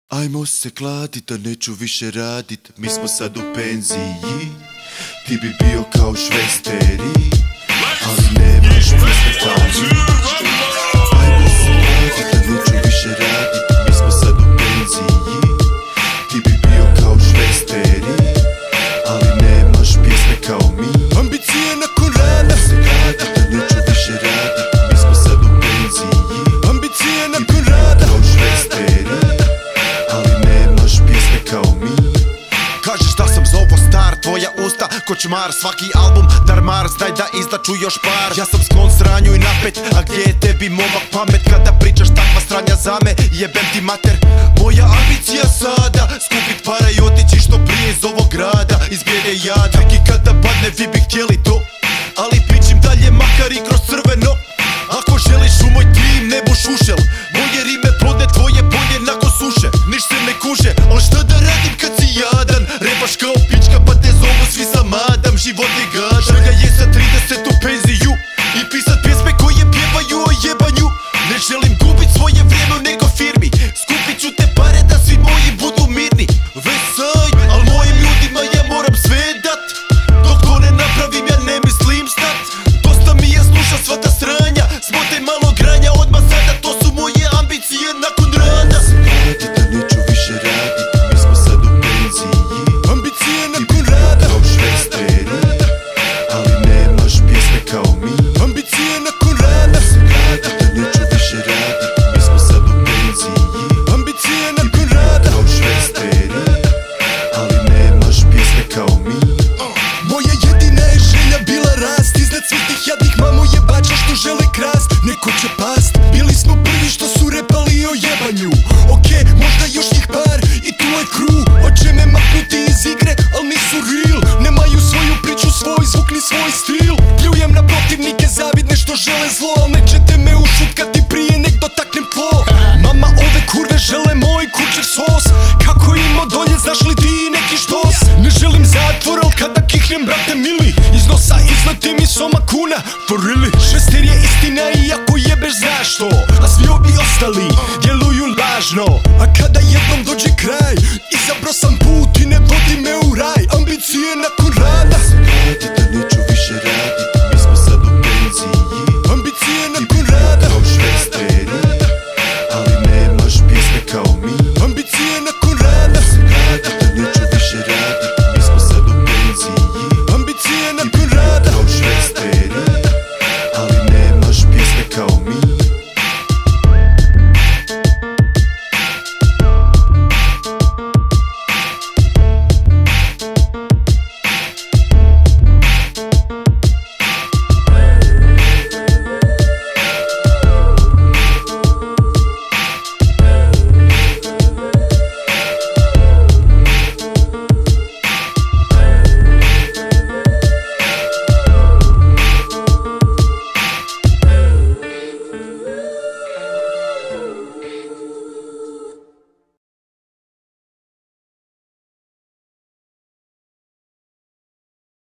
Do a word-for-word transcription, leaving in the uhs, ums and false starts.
Ajmo se kladit, da neću više radit. Mi smo sad u penziji. Ti bi bio kao švesteri, ali nemaš prestati. Ajmo se kladit, da neću više radit. Mi smo sad u penziji. Ti bi bio kao švesteri, ali nemaš pjesme kao mi. Ambicije nakon rada. Se kladit, da neću više radit. Mi smo sad u penziji. Ambicije nakon rada. Kao švesteri, ali nemaš pjesme kao mi. Kažeš da sam zovo star, tvoja usta kočmar. Svaki album darmar, znaj da izdaču još par. Ja sam sklon sranju i napet, a gdje je tebi momak pamet? Kada pričaš takva stranja za me, jebem ti mater. Moja ambicija sada, skupit para i otići što prije iz ovog grada, iz bijede jada. Tek i kada padne vi bi htjeli to, ali pićim dalje makar i kroz crveno. Ako želiš u moj tim, ne buš ušel. Moje rime plode, tvoje polje nakon suše. Niš se ne kuže, al šta da radim kad si jadan? Repaš kao pička pa te zovu svi za madam. Život je gadan, želja je za trideset u penziju i pisat pjesme koje pjevaju o jebanju. Ne želim gubit svoje vrijeme u neko firmi. Skupit ću te pare da svi moji budu mirni. Vesaj, al mojim ljudima ja moram sve dat. Dok to ne napravim ja ne mislim stat. Dosta mi je slušat sva ta sranja. Smotaj malo granja odmah sada, to su moje ambicije nakon rada. Kladit, da neću više radit. Mi smo sad u penziji. Ambicije nakon rada. Kao švesteri, ali nemaš pjesme kao mi. Ambicije nakon rada. Kladit, da neću više radit. Mi smo sad u penziji. Ambicije nakon rada. Kao švesteri, ali nemaš pjesme kao mi. Moja jedina je želja bila rast iznad svih tih jadnih mamo jebača što žele krast. Neko će past, bili smo prvi što su repali o jebanju. Okej, okay, možda još njih par i tu je crew. Hoće me maknuti iz igre, al nisu real. Nemaju svoju priču, svoj zvuk ni svoj stil. Pljujem na protivnike zavidne što žele zlo, al nećete me ušutkati prije nek dotaknem tlo. Mama, ove kurve žele moj kućev sos. Kako im odolje, znaš li ti neki štos? Ne želim zatvor, al kada kihnem brate mili, iz nosa izleti mi soma kuna. For really, švester je istina iako jebeš znaš to, a svi ovi ostali djeluju lažno. A kada jednom dođe kraj, izabro sam put i ne vodi me u raj. Ambicije nakon rada.